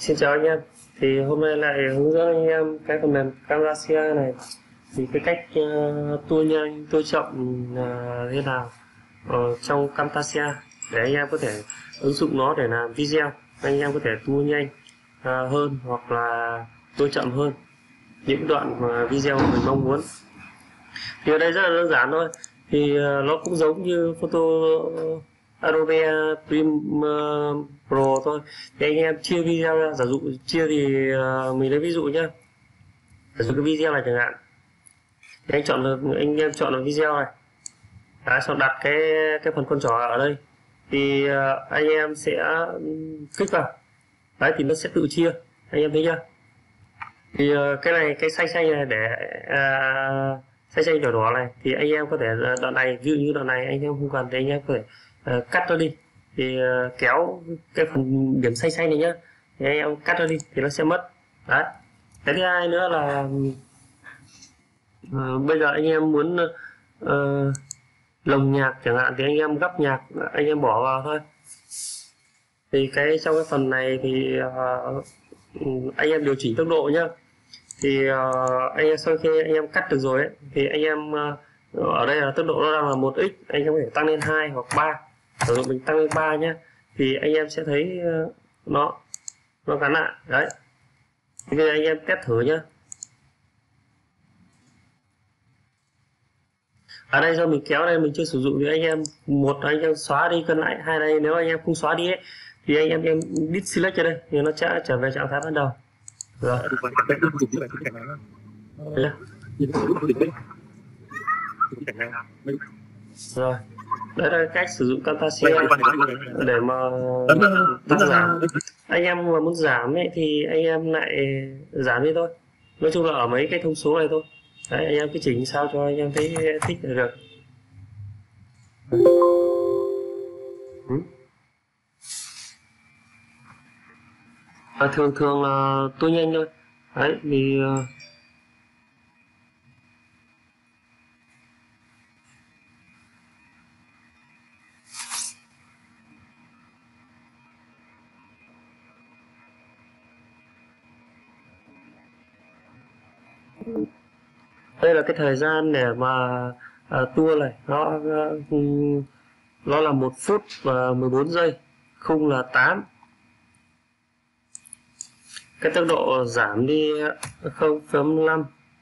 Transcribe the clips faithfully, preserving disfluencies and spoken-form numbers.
Xin chào anh em. Thì hôm nay lại hướng dẫn anh em cái phần mềm Camtasia này. Thì cái cách uh, tua nhanh, tua chậm uh, thế nào uh, trong Camtasia để anh em có thể ứng dụng nó để làm video. Anh em có thể tua nhanh uh, hơn hoặc là tua chậm hơn những đoạn mà video mình mong muốn. Thì ở đây rất là đơn giản thôi. Thì uh, nó cũng giống như photo uh, Adobe Premiere Pro thôi. Thì anh em chia video ra, giả dụ chia thì uh, mình lấy ví dụ nhé, giả dụ cái video này chẳng hạn, thì anh chọn được, anh em chọn được video này. Đấy, xong đặt cái cái phần con trỏ ở đây thì uh, anh em sẽ kích vào. Đấy thì nó sẽ tự chia, anh em thấy chưa? Thì uh, cái này, cái xanh xanh này để uh, xanh xanh đỏ đỏ này thì anh em có thể đoạn này, ví dụ như đoạn này anh em không cần thì anh em có thể uh, cắt nó đi, thì uh, kéo cái phần điểm xanh xanh này nhá, thì anh em cắt nó đi thì nó sẽ mất. Đấy, cái thứ hai nữa là uh, bây giờ anh em muốn uh, lồng nhạc chẳng hạn thì anh em gấp nhạc anh em bỏ vào thôi. Thì cái trong cái phần này thì uh, anh em điều chỉnh tốc độ nhá. Thì uh, anh em sau khi anh em cắt được rồi ấy, thì anh em uh, ở đây là tốc độ nó đang là một x, anh em có thể tăng lên hai hoặc ba. Sử dụng mình tăng lên ba nhé, thì anh em sẽ thấy uh, nó nó gắn lại. Đấy, thì bây giờ anh em test thử nhé. Ở đây do mình kéo đây mình chưa sử dụng thì anh em, một anh em xóa đi cân lại, hai đây nếu anh em không xóa đi ấy, thì anh em em delete select cho đây thì nó sẽ trở về trạng thái ban đầu. Rồi. Rồi. Đấy là cách sử dụng Camtasia để mà tăng giảm. Anh em mà muốn giảm ấy thì anh em lại giảm đi thôi. Nói chung là ở mấy cái thông số này thôi. Đấy, anh em cứ chỉnh sao cho anh em thấy thích là được. Ừ. À, thường thường là tôi nhanh thôi. Đấy vì uh... đây là cái thời gian để mà uh, tua này nó uh, nó là một phút và mười bốn giây, khung là tám. Cái tốc độ giảm đi không phẩy năm.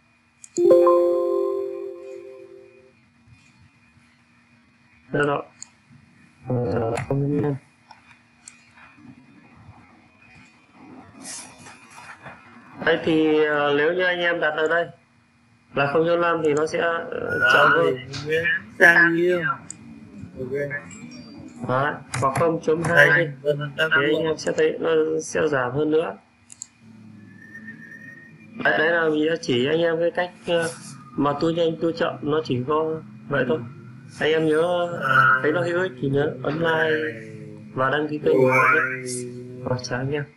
Đó đó. không phẩy năm. Đấy thì uh, nếu như anh em đặt ở đây là không phẩy năm thì nó sẽ uh, chậm hơn. Sang nhiêu? Đấy, hoặc không chấm hai đi thì anh em sẽ thấy nó sẽ giảm hơn nữa. Đấy, đấy là mình đã chỉ anh em cái cách uh, mà tua nhanh tua chậm, nó chỉ có vậy thôi. Anh em nhớ thấy nó hữu ích thì nhớ ấn like và đăng ký kênh. Và chào anh em.